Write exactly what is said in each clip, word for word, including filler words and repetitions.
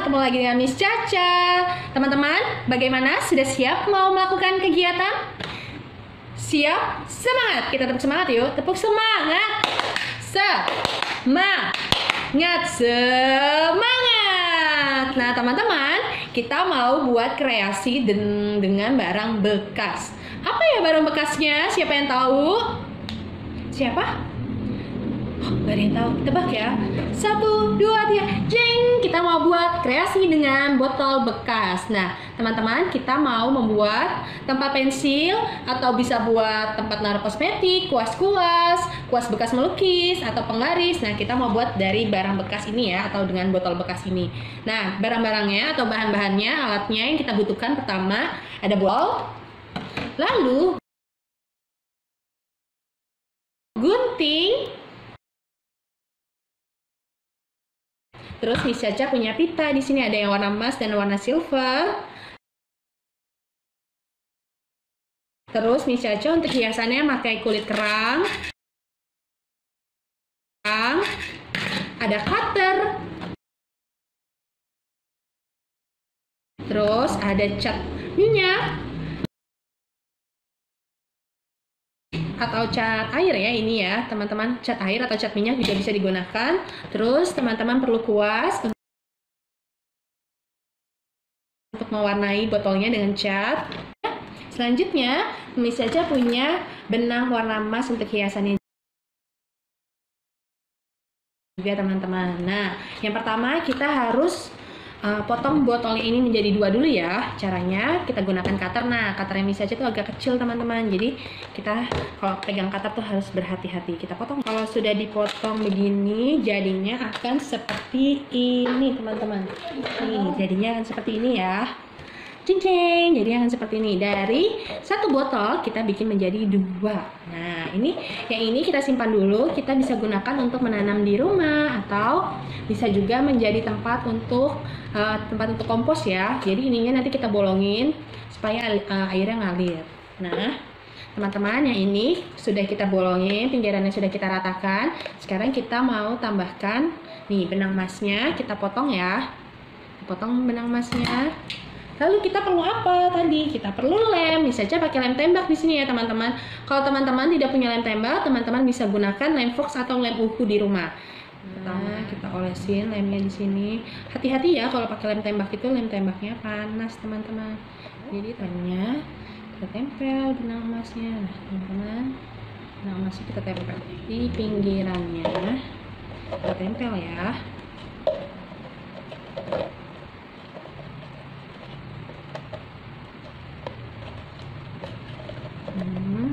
ketemu lagi dengan Miss Caca. Teman-teman, bagaimana? Sudah siap mau melakukan kegiatan? Siap? Semangat! Kita tepuk semangat yuk. Tepuk semangat! Semangat! Semangat! Nah teman-teman, kita mau buat kreasi den dengan barang bekas. Apa ya barang bekasnya? Siapa yang tahu? Siapa? Oh, gak ada yang tahu. Tebak ya. Satu, dua, tiga. Jeng! Kita mau buat kreasi dengan botol bekas. Nah, teman-teman, kita mau membuat tempat pensil atau bisa buat tempat naruh kosmetik, kuas-kuas, kuas bekas melukis atau penggaris. Nah, kita mau buat dari barang bekas ini ya, atau dengan botol bekas ini. Nah, barang-barangnya atau bahan-bahannya, alatnya yang kita butuhkan pertama ada bol, lalu gunting. Terus Miss Caca punya pita. Di sini ada yang warna emas dan warna silver. Terus Miss Caca untuk hiasannya pakai kulit kerang. Ada cutter. Terus ada cat minyak atau cat air ya, ini ya teman-teman, cat air atau cat minyak juga bisa digunakan. Terus teman-teman perlu kuas untuk mewarnai botolnya dengan cat. Selanjutnya Miss Caca punya benang warna emas untuk hiasannya juga teman-teman. Nah yang pertama kita harus Uh, potong botolnya ini menjadi dua dulu ya. Caranya kita gunakan cutter. Nah cutternya Miss Caca tuh agak kecil teman-teman, jadi kita kalau pegang cutter tuh harus berhati-hati. Kita potong. Kalau sudah dipotong begini jadinya akan seperti ini teman-teman. Nih jadinya akan seperti ini ya. Cincin, jadi akan seperti ini. Dari satu botol kita bikin menjadi dua. Nah ini yang ini kita simpan dulu. Kita bisa gunakan untuk menanam di rumah atau bisa juga menjadi tempat untuk uh, tempat untuk kompos ya. Jadi ininya nanti kita bolongin supaya uh, airnya ngalir. Nah teman-teman, yang ini sudah kita bolongin, pinggirannya sudah kita ratakan. Sekarang kita mau tambahkan nih benang emasnya. Kita potong ya. Potong benang emasnya. Lalu kita perlu apa tadi? Kita perlu lem. Bisa aja pakai lem tembak di sini ya teman-teman. Kalau teman-teman tidak punya lem tembak, teman-teman bisa gunakan lem fox atau lem uhu di rumah. Nah, kita olesin lemnya di sini. Hati-hati ya kalau pakai lem tembak itu, lem tembaknya panas teman-teman. Jadi lemnya kita tempel benang emasnya. Nah teman-teman, benang emasnya kita tempel di pinggirannya. Kita tempel ya. Hmm.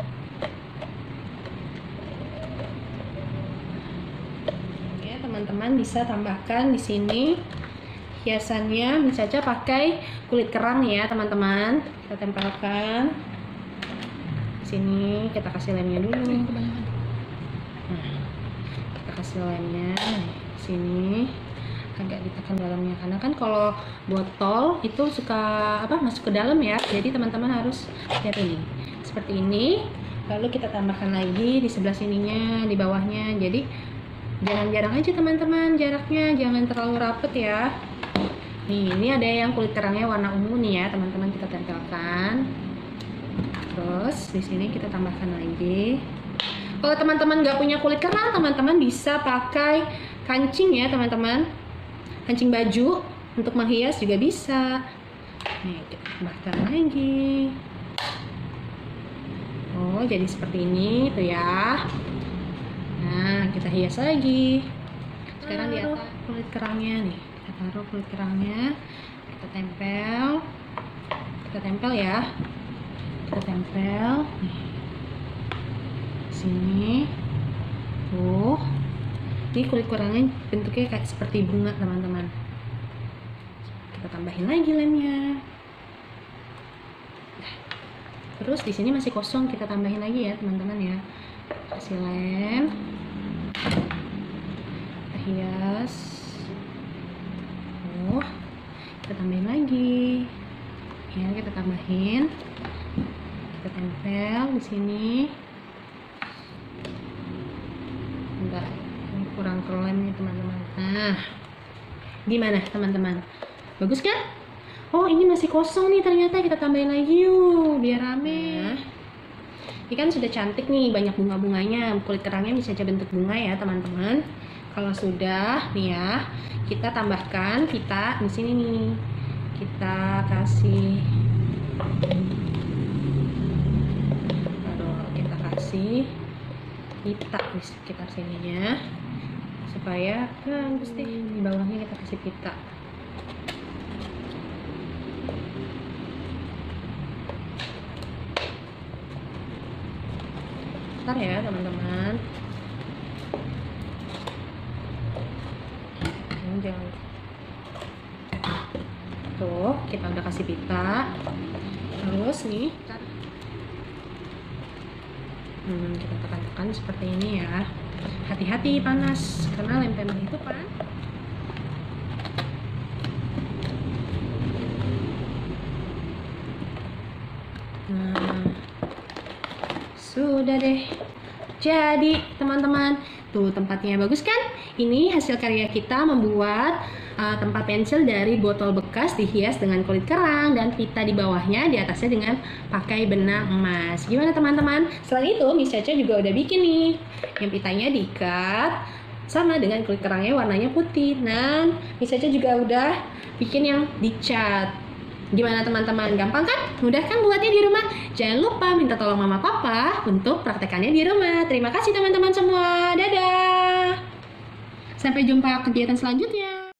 Ya teman-teman bisa tambahkan di sini hiasannya. Miss Caca pakai kulit kerang ya teman-teman. Kita tempelkan di sini. Kita kasih lemnya dulu. Nah, kita kasih lemnya di sini. Agak ditekan dalamnya karena kan kalau botol itu suka apa masuk ke dalam ya. Jadi teman-teman harus lihat ini. Seperti ini, lalu kita tambahkan lagi di sebelah sininya, di bawahnya. Jadi jarang-jarang aja teman-teman jaraknya, jangan terlalu rapet ya. Nih ini ada yang kulit kerangnya warna ungu nih ya teman-teman, kita tempelkan. Terus di sini kita tambahkan lagi. Kalau teman-teman nggak punya kulit kerang, teman-teman bisa pakai kancing ya teman-teman, kancing baju untuk menghias juga bisa. Nih kita tambahkan lagi. Oh jadi seperti ini tuh ya. Nah kita hias lagi. Sekarang di atas kulit kerangnya nih, kita taruh kulit kerangnya, kita tempel, kita tempel ya, kita tempel nih sini tuh. Ini kulit kerangnya bentuknya kayak seperti bunga teman-teman. Kita tambahin lagi lemnya. Terus di sini masih kosong, kita tambahin lagi ya teman-teman ya. Kasih lem, kita hias. Oh, kita tambahin lagi. Ya, kita tambahin. Kita tempel di sini. Enggak, ini kurang kelem nih teman-teman. Nah, Gimana teman-teman? Bagus kan? Oh, ini masih kosong nih ternyata, kita tambahin lagi yuk biar rame. Nah, ini kan sudah cantik nih, banyak bunga-bunganya. Kulit kerangnya bisa aja bentuk bunga ya teman-teman. Kalau sudah nih ya, kita tambahkan pita di sini nih. Kita kasih, aduh, kita kasih pita di sekitar sininya supaya bagus deh. Di bawahnya kita kasih pita. Bentar ya teman-teman. Jangan. Tuh, kita udah kasih pita. Terus nih, hmm, kita tekan-tekan seperti ini ya. Hati-hati panas, karena lem tembak itu kan. Nah, sudah deh. Jadi teman-teman, tuh tempatnya bagus kan? Ini hasil karya kita membuat uh, tempat pensil dari botol bekas dihias dengan kulit kerang dan pita di bawahnya, di atasnya dengan pakai benang emas. Gimana teman-teman? Selain itu, Miss Caca juga udah bikin nih. Yang pitanya diikat sama dengan kulit kerangnya warnanya putih. Dan Miss Caca juga udah bikin yang dicat. Gimana teman-teman? Gampang kan? Mudah kan buatnya di rumah? Jangan lupa minta tolong mama papa untuk praktekannya di rumah. Terima kasih teman-teman semua. Dadah. Sampai jumpa kegiatan selanjutnya.